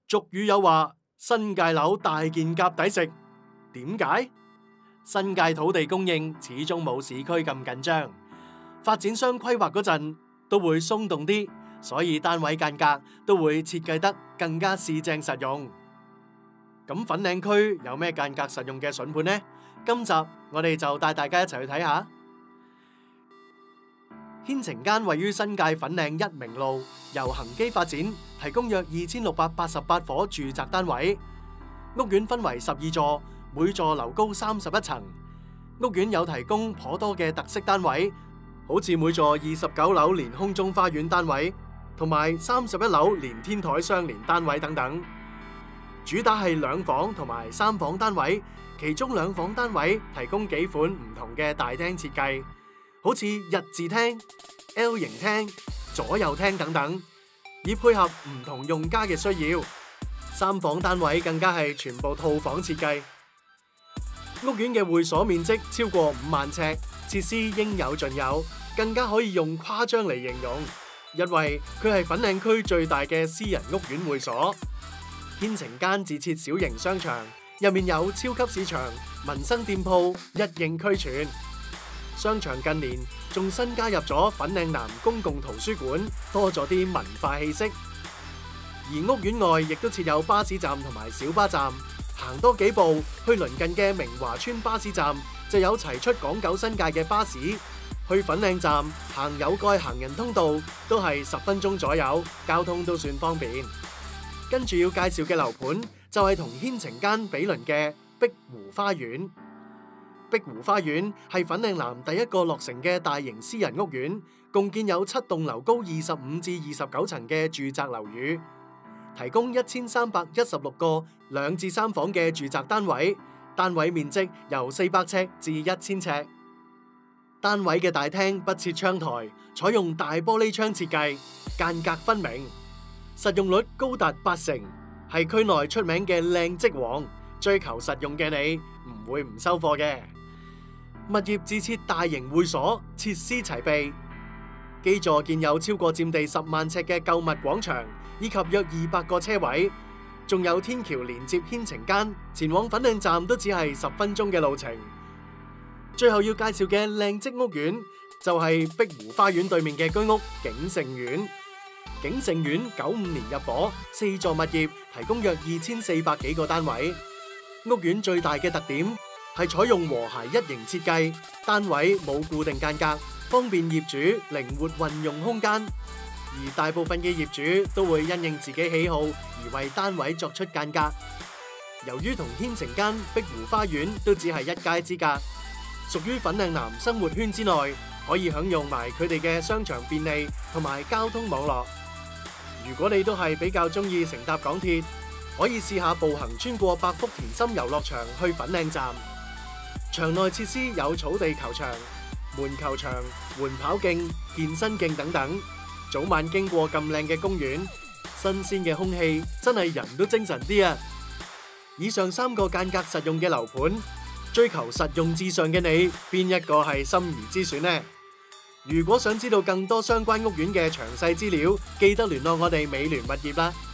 俗語有話：新界樓大件夾抵食。點解？新界土地供應始終冇市區咁緊張，發展商規劃嗰陣都會鬆動啲，所以單位間隔都會設計得更加市正實用。咁粉嶺區有咩間隔實用嘅筍盤呢？今集我哋就帶大家一齊去睇下。牽晴間位於新界粉嶺一明路，由恒基發展提供約2688伙住宅單位，屋苑分為12座，每座樓高31層。屋苑有提供頗多嘅特色單位，好似每座29樓連空中花園單位，同埋31樓連天台相連單位等等。主打係2房同埋3房單位，其中2房單位提供幾款唔同嘅大廳設計，好似日字廳、L 型廳、左右廳等等，以配合唔同用家嘅需要。3房單位更加係全部套房設計。屋苑嘅會所面積超過5萬尺，設施應有盡有，更加可以用誇張嚟形容，因為佢係粉嶺區最大嘅私人屋苑會所。牽晴間自設小型商場，入面有超級市場、民生店鋪，一應俱全。商場近年仲新加入咗粉嶺南公共圖書館，多咗啲文化氣息。而屋苑外亦都設有巴士站同埋小巴站，行多幾步去鄰近嘅明華村巴士站就有齊出港九新界嘅巴士。去粉嶺站行有蓋行人通道都係10分鐘左右，交通都算方便。跟住要介紹嘅樓盤就係同牽晴間比鄰嘅碧湖花園。碧湖花園係粉嶺南第一個落成嘅大型私人屋苑，共建有7棟樓高25至29層嘅住宅樓宇，提供1316個2至3房嘅住宅單位，單位面積由400尺至1000尺。單位嘅大廳不設窗台，採用大玻璃窗設計，間隔分明，實用率高達80%，係區內出名嘅靚則王。追求實用嘅你唔會唔收貨嘅。物業自設大型會所，設施齊備，基座建有超過佔地10萬尺嘅購物廣場，以及約200個車位，仲有天橋連接牽晴間，前往粉嶺站都只係10分鐘嘅路程。最後要介紹嘅靚則屋苑就係碧湖花園對面嘅居屋景盛苑。景盛苑95年入伙，4座物業提供約2400幾個單位。屋苑最大嘅特點係採用和諧一型設計，單位冇固定間隔，方便業主靈活運用空間。而大部分嘅業主都會因應自己喜好而為單位作出間隔。由於同牽晴間碧湖花園都只係一街之隔，屬於粉嶺南生活圈之內，可以享用埋佢哋嘅商場便利同埋交通網絡。如果你都係比較中意乘搭港鐵，可以試下步行穿過百福田心遊樂場去粉嶺站。場內設施有草地球場、門球場、緩跑徑、健身徑等等。早晚經過咁靚嘅公園，新鮮嘅空氣真係人都精神啲啊！以上3個間隔實用嘅樓盤，追求實用至上嘅你，邊一個係心儀之選呢？如果想知道更多相關屋苑嘅詳細資料，記得聯絡我哋美聯物業啦。